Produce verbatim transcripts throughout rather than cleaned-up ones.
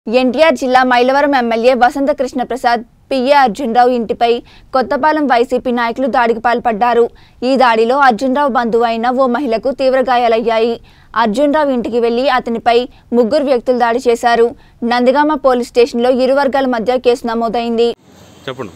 ఎన్టీఆర్ జిల్లా Mylavaram MLA Vasantha Krishna Prasad PA Arjun Rao ఇంటిపై Kothapalem YCP నాయకులు దాడికి పాల్పడ్డారు। ఈ దాడిలో అర్జున్రావు బంధువు అయిన ఓ మహిళకు తీవ్ర గాయాలయ్యాయి। అర్జున్రావు ఇంటికి వెళ్లి అతనిపై ముగ్గురు వ్యక్తులు దాడి చేశారు। నందిగామ పోలీస్ స్టేషన్లో ఇరు వర్గాల మధ్య కేసు నమోదైంది। చెప్పండి।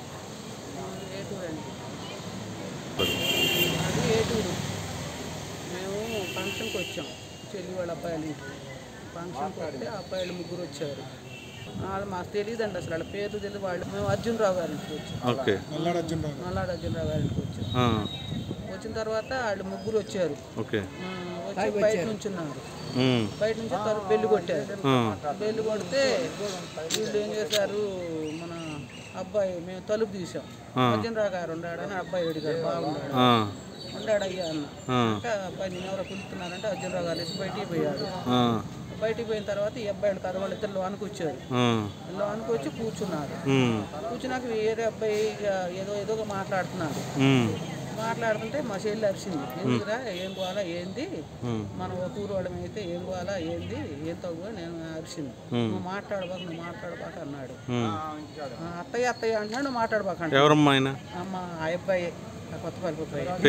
ఫంక్షన్కి వస్తే అబ్బాయిలు ముగ్గురు వచ్చారు। మాకు తెలియదండి అసలు వాళ్ళ పేర్లు తెలియదు। వాళ్ళు మేము అర్జున్రావు గారి ఇంటికి వచ్చాం, నల్లాడు అర్జున్రావు గారి ఇంటికి వచ్చాం। వచ్చిన తర్వాత వాళ్ళు ముగ్గురు వచ్చారు, వచ్చి బయట నుంచి ఉన్నారు। బయట నుంచి తర్వాత బెల్లు కొట్టారు। బెల్లు కొడితే వీళ్ళు ఏం చేశారు, మన అబ్బాయి మేము తలుపు తీసాం, అర్జున్రావు గారు ఉన్నాడని అబ్బాయి అడిగాడు, బాగున్నాడు ఉన్నాడు అయ్యా అన్న। ఇంకా అబ్బాయి నేను ఎవరో పిలుస్తున్నారంటే అర్జున్రావు గారు వేసి బయటికి పోయాడు। బయటికి పోయిన తర్వాత ఈ అబ్బాయిలు కదా వాళ్ళు ఇద్దరు లోనికి వచ్చారు, లోనికి వచ్చి కూర్చున్నారు। కూర్చున్నాక వేరే అబ్బాయి ఏదో ఏదో మాట్లాడుతున్నారు। మాట్లాడుతుంటే మా చెల్లి అరిచింది, ఎందుకురా ఏం పోవాలా ఏంది, మనం ఒక ఊరు వాళ్ళం అయితే ఏం పోవాలా ఏంది ఏం తగ్గు నేను అరిచింది। నువ్వు మాట్లాడబాక నువ్వు మాట్లాడబాక అన్నాడు। అత్తయ్య అత్తయ్య అంటున్నాడు, నువ్వు మాట్లాడబాక ఎవరమ్మా ఆయన అమ్మ ఆ అబ్బాయి కొత్తపల్లి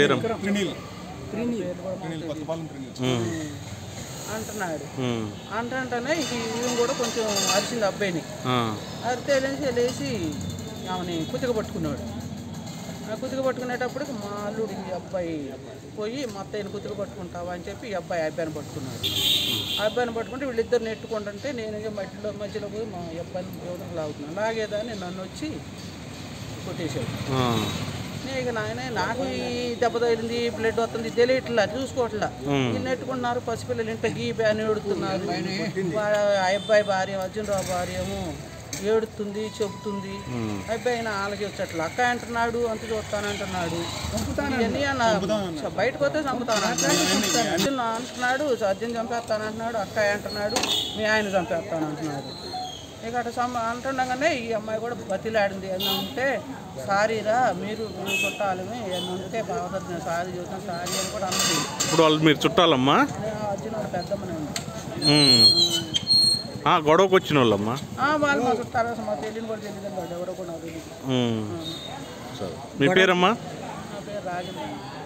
అంటున్నాడు। అంటంటేనే ఈయన కూడా కొంచెం అరిచింది అబ్బాయిని, అరితే వెళ్ళేసి లేచి ఆమెని కుతిక పట్టుకున్నాడు। కుతిక పట్టుకునేటప్పటికి మా అల్లుడు ఈ అబ్బాయి పోయి మా అత్తయ్యని కుతిక పట్టుకుంటావా అని చెప్పి ఈ అబ్బాయి అబ్బాయిని పట్టుకున్నాడు। ఆ అబ్బాయిని పట్టుకుంటే వీళ్ళిద్దరు నెట్టుకుంటుంటే నేను మధ్యలో మధ్యలో పోయి మా అబ్బాయిని దేవుడికి లాగుతున్నాను, లాగేదాన్ని నన్ను వచ్చి కొట్టేశాడు। నేను ఇక నాయన నాకు ఈ దెబ్బ తగిలింది బ్లడ్ వస్తుంది తెలియట్లా చూసుకోవట్లా, వీళ్ళు నెట్టుకుంటున్నారు పసిపిల్లలు ఇంట్లో గీ బ్యాన్ ఏడుతున్నారు। ఆ అబ్బాయి భార్య అర్జున్రావు భార్య ఏమో ఏడుతుంది చెబుతుంది, అబ్బాయి నా ఆలకి వచ్చేట్లా అక్క అంటున్నాడు, అంత చూస్తానంటున్నాడు, ఇవన్నీ అన్న బయటకు వస్తే చంపుతాను అర్జున్ అంటున్నాడు, అర్జున్ చంపేస్తానంటున్నాడు, అక్క అంటున్నాడు మీ ఆయన చంపేస్తాను అంటున్నాడు। ఇక అటు సమ అంటుండగానే ఈ అమ్మాయి కూడా బతిలాడింది, ఏంటంటే సారీరా మీరు మేము చుట్టాలమే ఏంటంటే బాగా నేను సారీ చూసాను సారీ అని కూడా అన్నది। ఇప్పుడు వాళ్ళు మీరు చుట్టాలమ్మా అర్జున్ వాళ్ళ పెద్దమ్మనే గొడవకు వచ్చిన వాళ్ళమ్మా వాళ్ళు మా చుట్టాలు మా తెలియని కూడా తెలియదు, ఎవరో కూడా నాకు తెలియదు। మీ పేరమ్మా? నా పేరు రాజమ్మ।